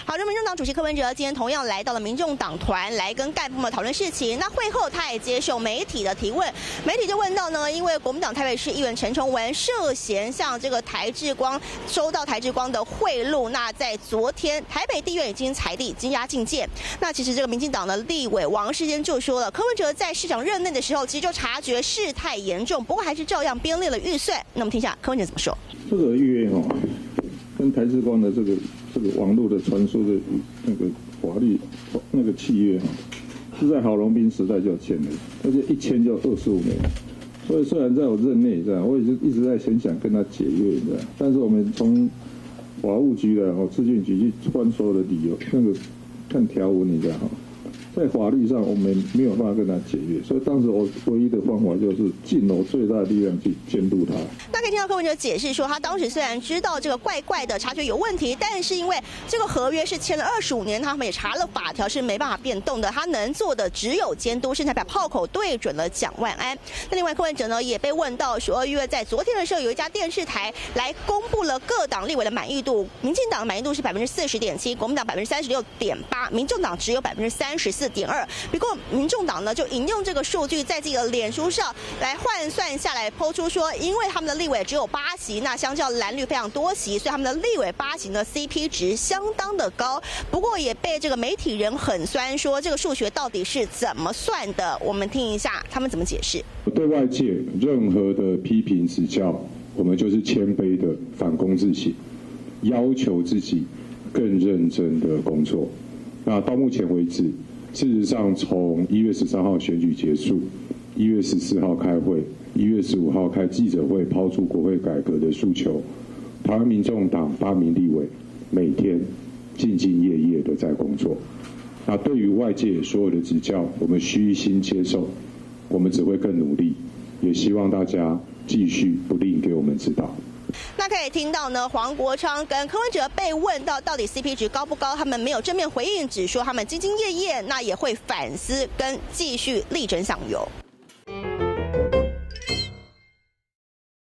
好，民众党主席柯文哲今天同样来到了民众党团，来跟干部们讨论事情。那会后他也接受媒体的提问，媒体就问到呢，因为国民党台北市议员陈崇文涉嫌向这个台智光收到台智光的贿赂，那在昨天台北地院已经裁定羁押禁见。那其实这个民进党的立委王世坚就说了，柯文哲在市长任内的时候，其实就察觉事态严重，不过还是照样编列了预算。那我们听一下柯文哲怎么说。 这个约跟台智光的这个网络的传输的那个法律那个契约是在郝龙斌时代就签的，而且一签就25年。所以虽然在我任内，我也是一直在很想跟他解约，但是我们从法务局的资讯局去关所有的理由，那个看条文，你知道在法律上我们没有办法跟他解约，所以当时我唯一的方法就是尽我最大的力量去监督他。 那可以听到柯文哲解释说，他当时虽然知道这个怪怪的，察觉有问题，但是因为这个合约是签了25年，他们也查了法条是没办法变动的，他能做的只有监督，甚至把炮口对准了蒋万安。那另外柯文哲呢也被问到说，因为在昨天的时候有一家电视台来公布了各党立委的满意度，民进党的满意度是40.7%，国民党36.8%，民众党只有34.2%。不过民众党呢就引用这个数据，在自己的脸书上来换算下来，抛出说，因为他们的立委只有8席，那相较蓝绿非常多席，所以他们的立委8席呢 CP 值相当的高。不过也被这个媒体人很酸，说这个数学到底是怎么算的？我们听一下他们怎么解释。 对外界任何的批评指教，我们就是谦卑的反躬自省，要求自己更认真的工作。那到目前为止，事实上从1月13号选举结束，1月14号开会，1月15号开记者会，抛出国会改革的诉求，台湾民众党8名立委每天兢兢业业的在工作。那对于外界所有的指教，我们虚心接受，我们只会更努力，也希望大家继续不吝给我们指导。 那可以听到呢，黄国昌跟柯文哲被问到底 CP 值高不高，他们没有正面回应，只说他们兢兢业业，那也会反思跟继续力争上游。